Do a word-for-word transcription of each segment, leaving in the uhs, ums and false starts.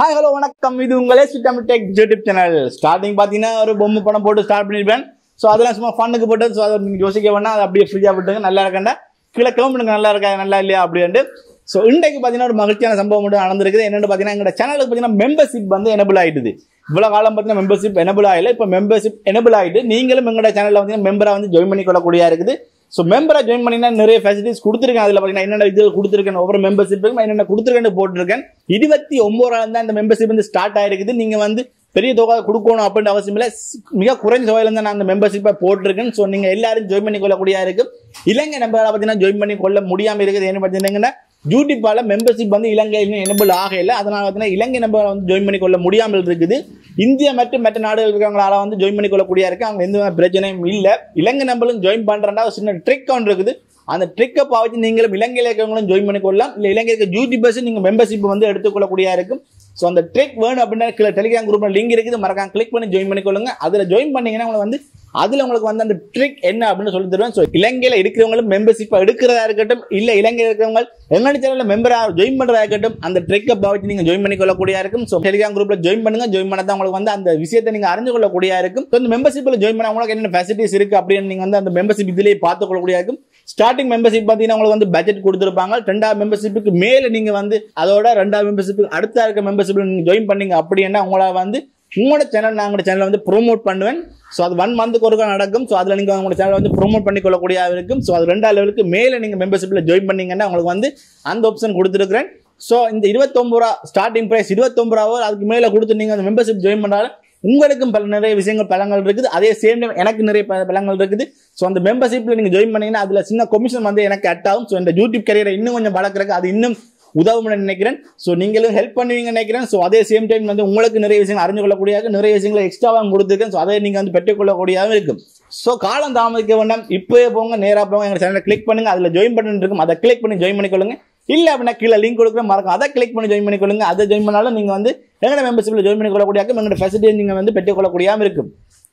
Hi, hello, வணக்கம். இது உங்களே 𝐸𝐴𝐻 YouTube சேனல். ஸ்டார்டிங் பாத்தீங்கன்னா ஒரு பொம்மை படம் போட்டு ஸ்டார்ட் பண்ணிருப்பேன். சோ அதெல்லாம் சும்மா ஃபன்னுக்கு போட்டு சோ அத நீங்க யோசிக்க வேணா அது அப்படியே ஃப்ரீயா விட்டுங்க. நல்லா இருக்கண்டா. கீழ கமெண்ட்ங்க நல்லா இருக்கா நல்லா இல்லையா அப்படினு. சோ இன்னைக்கு பாத்தீங்கன்னா ஒரு மகிழ்ச்சியான சம்பவம் மட்டும் நடந்துருக்குது. என்னன்னு பாத்தீங்கன்னா எங்க சேனலுக்கு பாத்தீங்கன்னா மெம்பர்ஷிப் வந்து எனேபிள் ஆயிடுது. இவ்வளவு காலம் பாத்தீங்கன்னா மெம்பர்ஷிப் எனேபிள் ஆயில. இப்போ மெம்பர்ஷிப் எனேபிள் ஆயிட்டு நீங்களும் எங்க சேனல்ல வந்து மெம்பரா வந்து ஜாயின் பண்ணிக்கொள்ள கூடியா இருக்குது. So member join பண்ணீங்கன்னா நிறைய ஃபெசிலிட்டிஸ் கொடுத்திருக்கேன். அதுல பாத்தீங்கன்னா என்னென்ன இது கொடுத்திருக்கேன் ஒவ்வொரு மெம்பர்ஷிப்புக்கும் என்னென்ன கொடுத்திருக்கேன்னு போட்டுருக்கேன். இருபத்தி ஒன்பதாம் தான் இந்த மெம்பர்ஷிப் வந்து ஸ்டார்ட் ஆயிருக்குது. நீங்க வந்து பெரிய தொகை கொடுக்கணும் அப்படின்ற அவசியம் இல்லை. மிக குறைஞ்ச தொகையில இருந்து நான் அந்த மெம்பர்ஷிப்பை போட்டிருக்கேன். ஸோ நீங்க எல்லாரும் ஜாயின் பண்ணி கொள்ளக்கூடியா இருக்கு. இலங்கை நம்பரை பார்த்தீங்கன்னா ஜாயின் பண்ணி கொள்ள முடியாம இருக்குது. என்ன பார்த்தீங்கன்னா யூடியூப்பால மெம்பர்ஷிப் வந்து இலங்கையிலும் எனேபிள் ஆகல. அதனால பார்த்தீங்கன்னா இலங்கை நம்பரை வந்து ஜாயின் பண்ணி கொள்ள முடியாமல் இருக்குது. இந்தியா மற்றும் மற்ற நாடுகள் இருக்கிறவங்களால வந்து ஜாயின் பண்ணி கொள்ளக்கூடியா இருக்கு. அவங்க எந்த பிரச்சனையும் இல்லை. இலங்கை நம்பரும் ஜாயின் பண்றா ஒரு சின்ன ட்ரிக் ஒன்று இருக்குது. அந்த ட்ரிக்கை பாவச்சு நீங்களும் இலங்கையில் இருக்கிறவங்களும் ஜாயின் பண்ணி கொள்ளலாம். இல்லை இலங்கை இருக்க யூடியூபர்ஸ் நீங்க மெம்பர்ஷிப் வந்து எடுத்துக்கொள்ளக்கூடியா இருக்கும். ஸோ அந்த ட்ரிக் வேணும் அப்படின்னா கீழே டெலிகிராம் குரூப்ல லிங்க் இருக்குது. மறக்காம கிளிக் பண்ணி ஜாயின் பண்ணிக்கொள்ளுங்க. அதில் ஜாயின் பண்ணீங்கன்னா உங்களுக்கு வந்து அதுல உங்களுக்கு வந்து அந்த ட்ரிக் என்ன அப்படின்னு சொல்லி தருவேன். ஸோ இலங்கையில இருக்கிறவங்களும் மெம்பர்ஷிப் எடுக்கிறதா இருக்கட்டும், இல்ல இலங்கையில் இருக்கிறவங்க எங்க சேனல்ல மெம்பரா ஜாயின் பண்றதா இருக்கட்டும், அந்த ட்ரிக்கை பாவச்சு நீங்க ஜாயின் பண்ணி கொள்ளக்கூடியா இருக்கும். ஸோ டெலிகிராம் குரூப்ல ஜாயின் பண்ணுங்க. ஜாயின் பண்ணதான் உங்களுக்கு வந்து அந்த விஷயத்தை நீங்க அறிஞ்சு கொள்ளக்கூடியா இருக்கும். இந்த மெம்பர்ஷிப்ல ஜாயின் பண்ண உங்களுக்கு என்ன ஃபெசிலிட்டிஸ் இருக்கு அப்படின்னு நீங்க வந்து அந்த மெம்பர்ஷிப் இதுலயே பார்த்து கொள்ளக்கூடியா இருக்கும். ஸ்டார்டிங் மெம்பர்ஷிப் பாத்தீங்கன்னா உங்களுக்கு வந்து பட்ஜெட் கொடுத்துருப்பாங்க. ரெண்டாவது மெம்பர்ஷிப்புக்கு மேல நீங்க வந்து அதோட ரெண்டாவது மெம்பர்ஷிப்புக்கு அடுத்த இருக்க மெம்பர்ஷிப்ல நீங்க ஜாயின் பண்ணீங்க அப்படின்னா உங்களை வந்து உங்களோட சேனல் நான் உங்களோட சேனலை வந்து ப்ரோமோட் பண்ணுவேன். ஸோ அது ஒன் மந்த்துக்கு ஒருக்கா நடக்கும். ஸோ அதில் நீங்கள் உங்களோட சேனலை வந்து ப்ரோமோட் பண்ணி கொள்ளக்கூடிய இருக்கும். ஸோ அது ரெண்டாவது லெவலுக்கு மேலே நீங்கள் மெம்பர்ஷிப்பில் ஜாயின் பண்ணீங்கன்னா உங்களுக்கு வந்து அந்த ஆப்ஷன் கொடுத்துருக்கிறேன். ஸோ இந்த இருபத்தொம்பது ரூபா ஸ்டார்டிங் ப்ரைஸ் இருபத்தொம்பது ரூபா அதுக்கு மேலே கொடுத்து நீங்கள் அந்த மெம்பர்ஷிப் ஜாயின் பண்ணாலும் உங்களுக்கும் பல நிறைய விஷயங்கள் பலங்கள் இருக்குது. அதே சேம் டைம் எனக்கு நிறைய பலங்கள் இருக்குது. ஸோ அந்த மெம்பர்ஷிப்பில் நீங்கள் ஜாயின் பண்ணீங்கன்னா அதில் சின்ன கமிஷன் வந்து எனக்கு கட் ஆகும். ஸோ இந்த யூடியூப் கரியரை இன்னும் கொஞ்சம் வளர்க்குறதுக்கு அது இன்னும் உதவும் நினைக்கிறேன். ஸோ நீங்களும் ஹெல்ப் பண்ணுவீங்க நினைக்கிறேன். ஸோ அதே சேம் டைம் வந்து உங்களுக்கு நிறைய விஷயங்கள் அறிஞ்சு கொள்ளக்கூடியதாக நிறைய விஷயங்களை எக்ஸ்ட்ராவாக கொடுத்துருக்கேன். ஸோ அதை நீங்கள் வந்து பெற்றுக்கொள்ளக்கூடியதாக இருக்கும். ஸோ காலம் தாமதிக்க வேண்டாம். இப்போயே போங்க, நேராக போங்க, எங்கள் சேனலை கிளிக் பண்ணுங்க. அதில் ஜாயின் பண்ணி இருக்கும். அதை கிளிக் பண்ணி ஜாயின் பண்ணிக்கொள்ளுங்க. இல்லை அப்படின்னா கீழே லிங்க் கொடுக்குறேன் மறக்கும். அதை கிளிக் பண்ணி ஜாயின் பண்ணிக்கொள்ளுங்க. அதை ஜாயின் பண்ணாலும் நீங்கள் வந்து எங்களோட மெம்பர்ஷிப்பில் ஜாயின் பண்ணிக்கொள்ளக்கூடியாக எங்களோட ஃபெசிலிட்டியை நீங்கள் வந்து பெற்றுக்கொள்ளக்கூடியதாக இருக்கும்.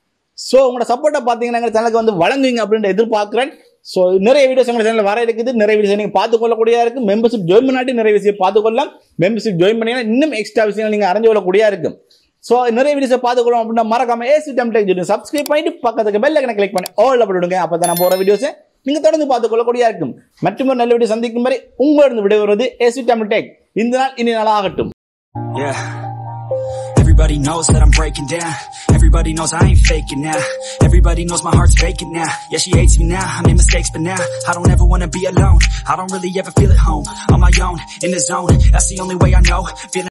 ஸோ உங்களோட சப்போர்ட்டை பார்த்தீங்கன்னா எங்கள் சேனலுக்கு வந்து வழங்குவீங்க அப்படின்ற எதிர்பார்க்குறேன். ஸோ நிறைய வீடியோஸ் எங்கள் சேனலில் வர இருக்குது. நிறைய வீடியோஸ் நீங்கள் பார்த்துக்கொள்ளக்கூடியா இருக்கும். மெம்பர்ஷிப் ஜாயின் பண்ணாட்டி நிறைய விஷயம் பார்த்துக்கொள்ளலாம். மெம்பர்ஷிப் ஜாயின் பண்ணீங்கன்னா இன்னும் எக்ஸ்ட்ரா விஷயங்கள் நீங்கள் அறிஞ்சு கொள்ளக்கூடியா இருக்கும். ஸோ நிறைய வீடியோஸை பார்த்துக்கொள்ளும் அப்படின்னா மறக்காம 𝐴𝐶Technology சப்ஸ்கிரைப் பண்ணிட்டு பக்கத்துக்கு பெல் ஐகானை கிளிக் பண்ணி ஆல் போட்டுடுங்க. அப்போ தான் நான் போகிற வீடியோஸை நீங்கள் தொடர்ந்து பார்த்துக்கொள்ளக்கூடியா இருக்கும். மற்றும் ஒரு நல்ல வீடியோ சந்திக்கும் வரை உங்களிடம் விடைபெறுவது 𝐴𝐶Technology. இந்த நாள் இனி நாளாகட்டும். Everybody knows that I'm breaking down. Everybody knows I ain't faking now. Everybody knows my heart's faking now. Yeah, she hates me now. I made mistakes, but now I don't ever wanna be alone. I don't really ever feel at home. On my own, in the zone. That's the only way I know. Feeling